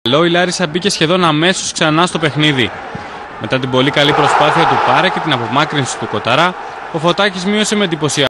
Η Λάρισα μπήκε σχεδόν αμέσως ξανά στο παιχνίδι. Μετά την πολύ καλή προσπάθεια του Πάρε και την απομάκρυνση του Κοταρά, ο Φωτάκης μείωσε με εντυπωσιακό